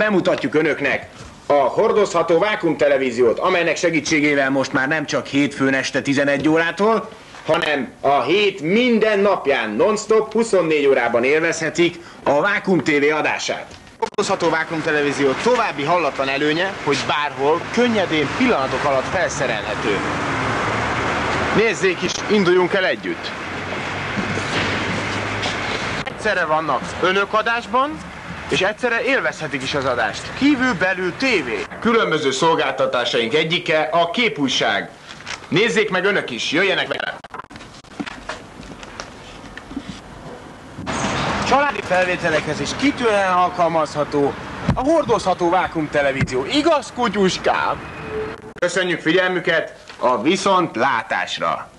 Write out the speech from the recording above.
bemutatjuk önöknek a hordozható vákuumtelevíziót, amelynek segítségével most már nem csak hétfőn este 11 órától, hanem a hét minden napján non-stop 24 órában élvezhetik a Vákum TV adását. A hordozható vákuumtelevízió további hallatlan előnye, hogy bárhol könnyedén pillanatok alatt felszerelhető. Nézzék is, induljunk el együtt! Egyszerre vannak önök adásban, és egyszerre élvezhetik is az adást. Kívül-belül tévé. Különböző szolgáltatásaink egyike a képújság. Nézzék meg önök is, jöjjenek vele! Családi felvételekhez is kitűnően alkalmazható a hordozható vákuumtelevízió. Igaz, kutyuskám? Köszönjük figyelmüket, a viszontlátásra!